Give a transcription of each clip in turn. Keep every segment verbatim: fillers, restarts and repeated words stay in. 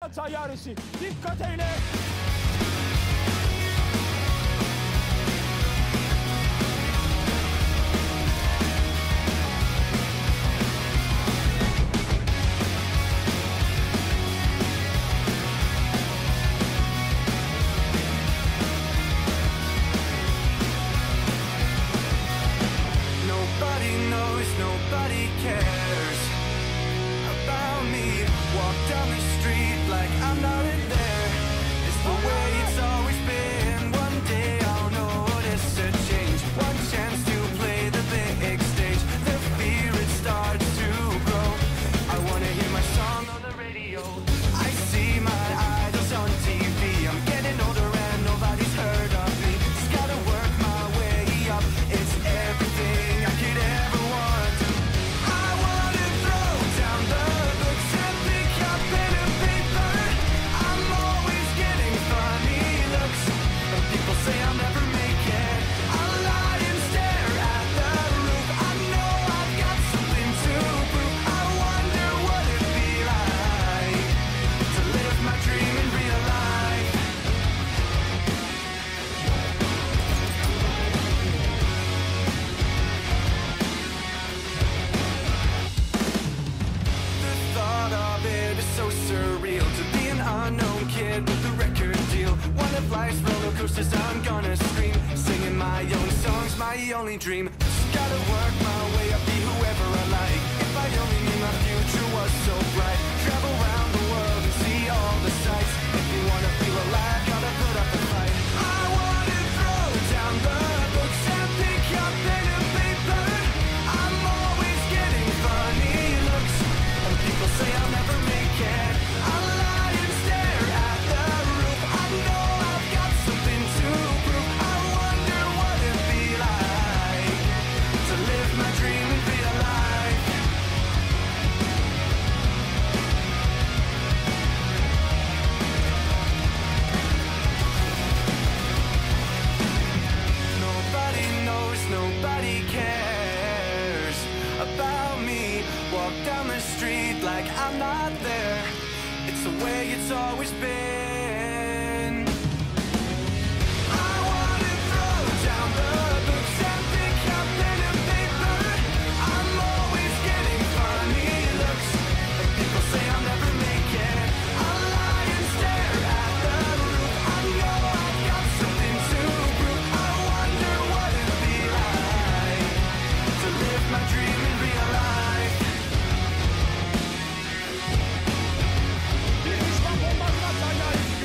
Tayyaresi dikkat eyle. Nobody knows, nobody cares about me. Walk down the street like I'm not in there. It's the way it's always been. One day I'll notice a change. One chance to play the big stage. The fear it starts to grow. I wanna hear my song on the radio. I see my idols on T V. I'm getting older and nobody's heard of me. Just gotta work my way up. It's everything I could ever want. I wanna throw down the books and pick up pen and paper. I'm always getting funny looks. And people say I'll never make it. I lie and stare at the roof. I know I've got something to prove. I wonder what it'd be like to live my dream in real life. The thought of it is so surreal. To be an unknown kid with a record deal. One of life's roller coasters, I'm gonna scream. Singing my own songs, my only dream. Just gotta work my way up, be whoever I like. If I only knew my future was so bright. Travel around the world and see all the sights. If you wanna feel alive, gotta put up a fight. I wanna throw down the books and pick up pen and paper. I'm always getting funny looks. And people say I'll never make it. I lie and stare at the roof. I know I've got something to prove. I wonder what it'd be like to live my dream in real life. Nobody knows, nobody cares about me. Walk down the street like I'm not there. It's the way it's always been. I wanna throw down the books and pick up pen and paper. I'm always getting funny looks. And people say I'll never make it. I lie and stare at the roof. I know I've got something to prove. I wonder what it'd be like to live my dream in real life. Bir düşman bombardına Tayyaresi.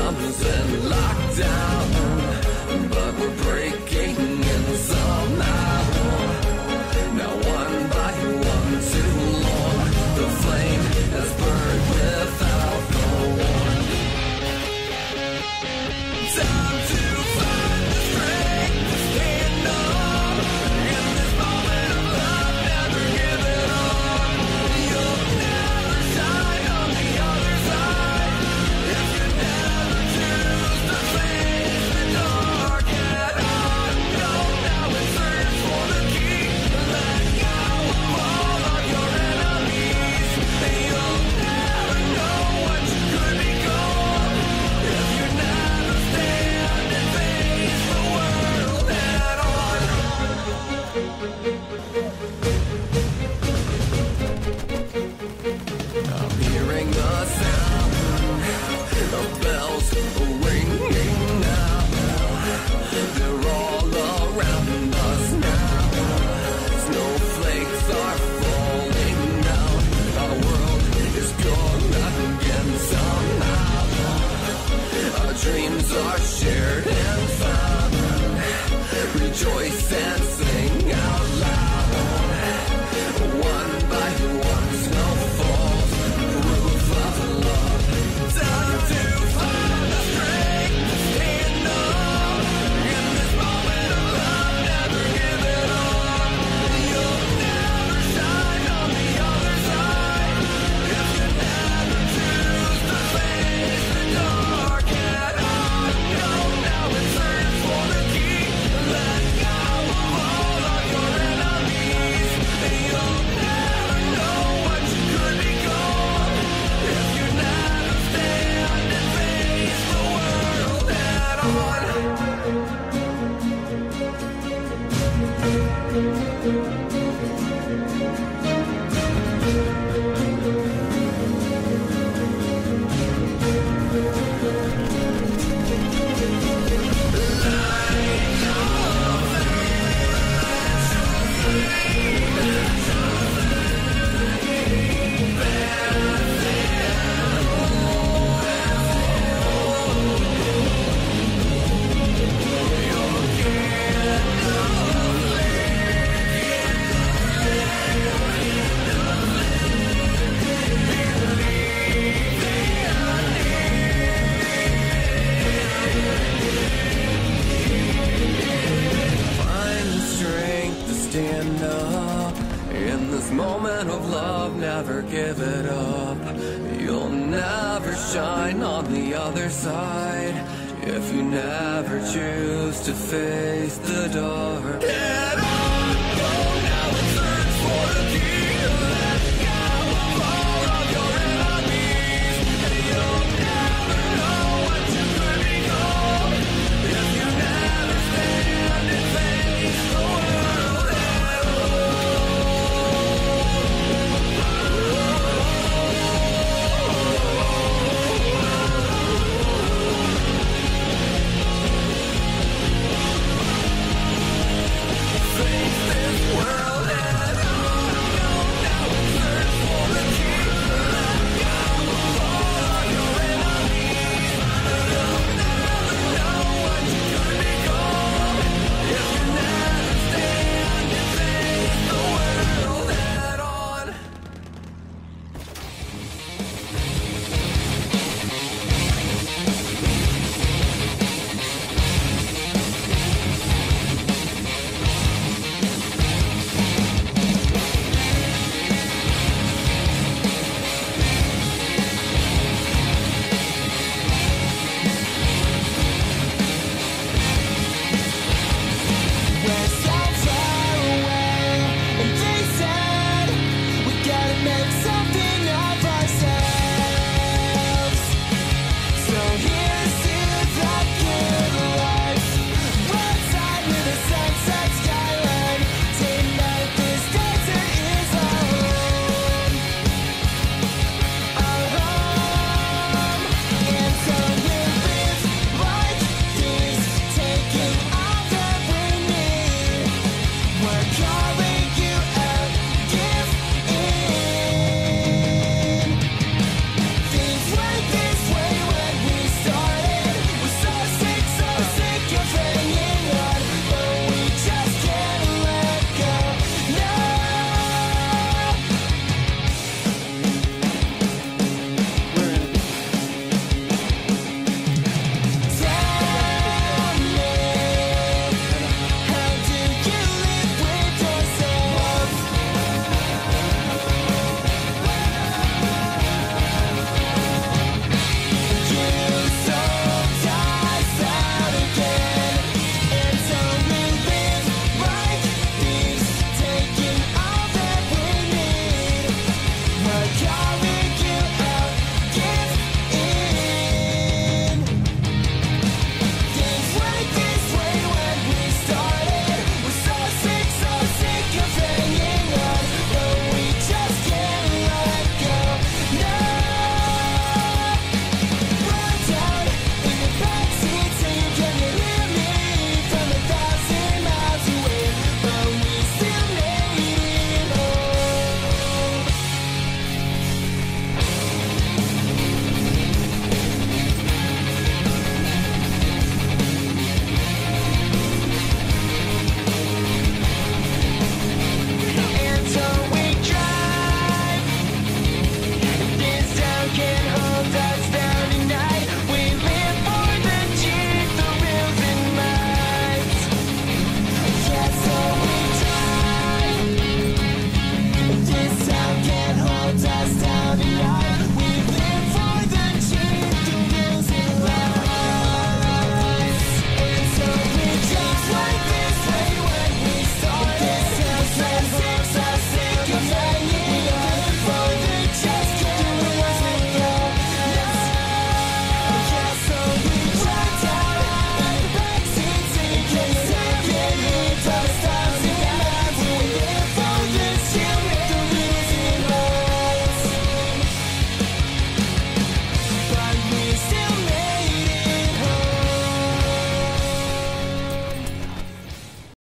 systems in lockdown, but we're breaking in somehow. Now one by one, too long, the flame has burned without the warning. Time to find the strength to stand up in this moment of love. Never give it up. You'll never shine on the other side if you never choose to face the dark head on. Go now and search for the key. Let go of all of your enemies. You'll never know what you could become if you never stand and face the world head on. I'm hearing the sound of bells ringing now. They're all around us now. Snowflakes are falling down. Our world is gone again somehow. Our dreams are shared and found. Rejoice and sing out loud. One by one, snow falls, proof of love. Time to find the strength to stand up in this moment of love. Never give it up. You'll never shine on the other side if you never choose to face the dark head on. Go now and search for the key. Let go of all of your enemies. You'll never know what you could become if you never stand and face the world head on. Find the strength to stand up in this moment of love. Never give it up. You'll never shine on the other side if you never choose to face the dark.